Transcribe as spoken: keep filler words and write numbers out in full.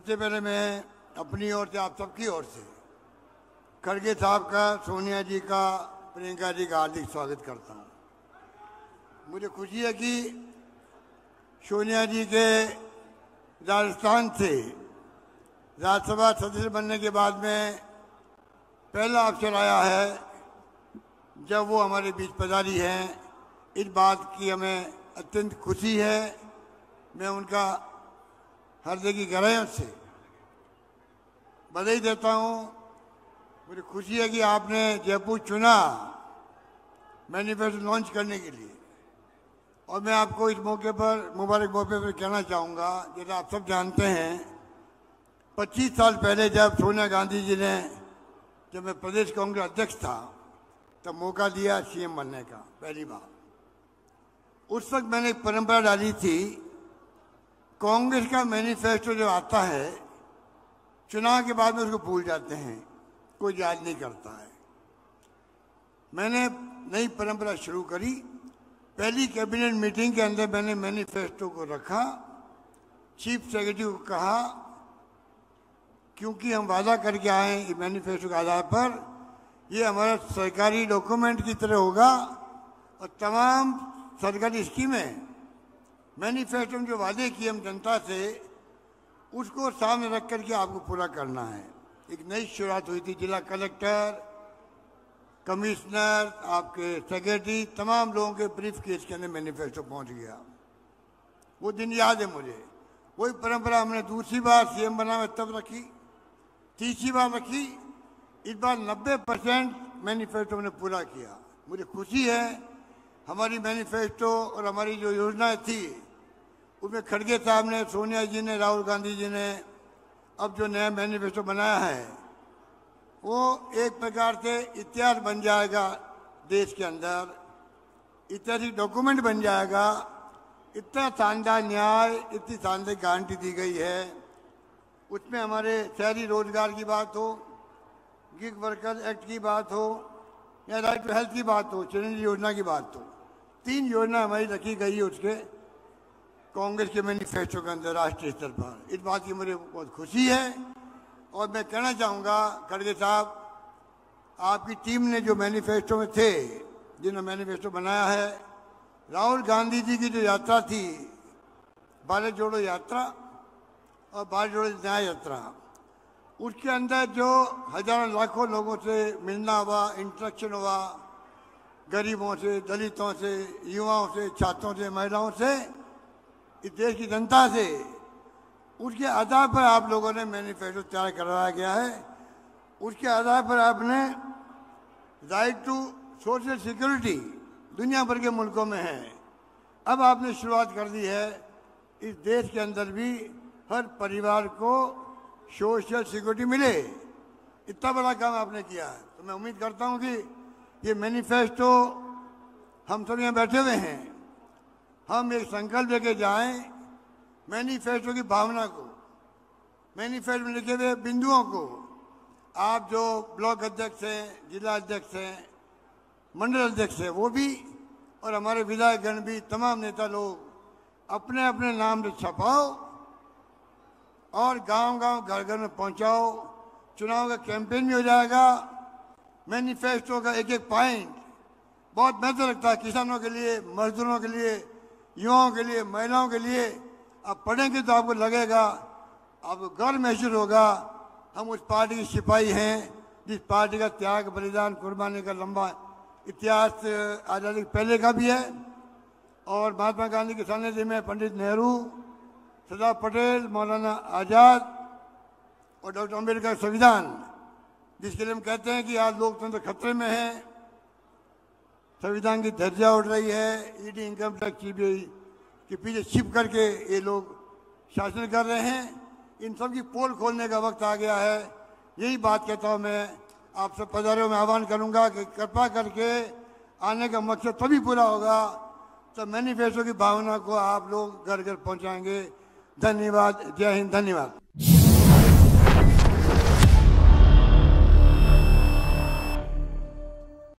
सबसे पहले मैं अपनी ओर से, आप सबकी ओर से खड़गे साहब का, सोनिया जी का, प्रियंका जी का हार्दिक स्वागत करता हूँ। मुझे खुशी है कि सोनिया जी के राजस्थान से राज्यसभा सदस्य बनने के बाद में पहला अवसर आया है जब वो हमारे बीच पधारी हैं। इस बात की हमें अत्यंत खुशी है। मैं उनका हृदय की गहराइयों से बधाई देता हूँ। मुझे खुशी है कि आपने जयपुर चुना मैनिफेस्टो लॉन्च करने के लिए, और मैं आपको इस मौके पर, मुबारक मौके पर कहना चाहूँगा, जैसा आप सब जानते हैं, पच्चीस साल पहले जब सोनिया गांधी जी ने, जब मैं प्रदेश कांग्रेस अध्यक्ष था, तब मौका दिया सीएम बनने का पहली बार। उस वक्त मैंने एक परंपरा डाली थी, कांग्रेस का मैनिफेस्टो जो आता है चुनाव के बाद में उसको भूल जाते हैं, कोई याद नहीं करता है। मैंने नई परंपरा शुरू करी। पहली कैबिनेट मीटिंग के अंदर मैंने मैनिफेस्टो को रखा, चीफ सेक्रेटरी को कहा, क्योंकि हम वादा करके आए हैं मैनिफेस्टो के आधार पर, ये हमारा सरकारी डॉक्यूमेंट की तरह होगा और तमाम सरकारी स्कीमें, मैनिफेस्टो में जो वादे किए हम जनता से, उसको सामने रख करके आपको पूरा करना है। एक नई शुरुआत हुई थी। जिला कलेक्टर, कमिश्नर, आपके सेक्रेटरी, तमाम लोगों के ब्रीफ केस के अंदर मैनिफेस्टो पहुंच गया। वो दिन याद है मुझे। वही परंपरा हमने दूसरी बार सीएम बना में तब रखी, तीसरी बार रखी, इस बार नब्बे परसेंट मैनिफेस्टो ने पूरा किया। मुझे खुशी है, हमारी मैनिफेस्टो और हमारी जो योजनाएं थी उसमें खड़गे साहब ने, सोनिया जी ने, राहुल गांधी जी ने अब जो नया मैनिफेस्टो बनाया है वो एक प्रकार से इतिहास बन जाएगा देश के अंदर, ऐतिहासिक डॉक्यूमेंट बन जाएगा। इतना शानदार न्याय, इतनी शानदार गारंटी दी गई है। उसमें हमारे शहरी रोजगार की बात हो, गिग वर्कर एक्ट की बात हो, या राइट टू हेल्थ की बात हो, चिरंजीवी योजना की बात हो, तीन योजना हमारी रखी गई है उसके कांग्रेस के मैनिफेस्टो के अंदर राष्ट्रीय स्तर पर। इस बात की मुझे बहुत खुशी है। और मैं कहना चाहूँगा, खड़गे साहब, आपकी टीम ने जो मैनिफेस्टो में थे, जिन्होंने मैनिफेस्टो बनाया है, राहुल गांधी जी की जो यात्रा थी, भारत जोड़ो यात्रा और भारत जोड़ो न्याय यात्रा, उसके अंदर जो हजारों लाखों लोगों से मिलना हुआ, इंटरेक्शन हुआ, गरीबों से, दलितों से, युवाओं से, छात्रों से, महिलाओं से, इस देश की जनता से, उसके आधार पर आप लोगों ने मैनिफेस्टो तैयार करवाया गया है। उसके आधार पर आपने राइट टू सोशल सिक्योरिटी दुनिया भर के मुल्कों में है, अब आपने शुरुआत कर दी है इस देश के अंदर भी हर परिवार को सोशल सिक्योरिटी मिले। इतना बड़ा काम आपने किया है। तो मैं उम्मीद करता हूँ कि ये मैनिफेस्टो, हम सब यहाँ बैठे हुए हैं, हम एक संकल्प लेके जाएं, मैनिफेस्टो की भावना को, मैनिफेस्टो में लिखे हुए बिंदुओं को, आप जो ब्लॉक अध्यक्ष हैं, जिला अध्यक्ष हैं, मंडल अध्यक्ष हैं, वो भी, और हमारे विधायकगण भी, तमाम नेता लोग अपने अपने नाम से छपाओ और गांव-गांव, घर-घर में पहुंचाओ। चुनाव का कैंपेन भी हो जाएगा। मैनिफेस्टो का एक एक पॉइंट बहुत महत्व रखता है, किसानों के लिए, मजदूरों के लिए, युवाओं के लिए, महिलाओं के लिए। आप पढ़ेंगे तो आपको लगेगा, आपको गर्व महसूस होगा, हम उस पार्टी के सिपाही हैं जिस पार्टी का त्याग, बलिदान, कुर्बानी का लंबा इतिहास आज़ादी पहले का भी है। और महात्मा गांधी के सानिध्य में पंडित नेहरू, सरदार पटेल, मौलाना आज़ाद और डॉक्टर अम्बेडकर संविधान, जिसके लिए हम कहते हैं कि आज लोकतंत्र खतरे में है, संविधान की धज्जियां उड़ रही है, ईडी, इनकम टैक्स, सीबीआई के पीछे छिप करके ये लोग शासन कर रहे हैं। इन सब की पोल खोलने का वक्त आ गया है। यही बात कहता हूँ मैं, आप सब पधारों में आह्वान करूँगा कि कृपा करके आने का मकसद तभी पूरा होगा तो मैनिफेस्टो की भावना को आप लोग घर घर पहुँचाएंगे। धन्यवाद। जय हिंद। धन्यवाद।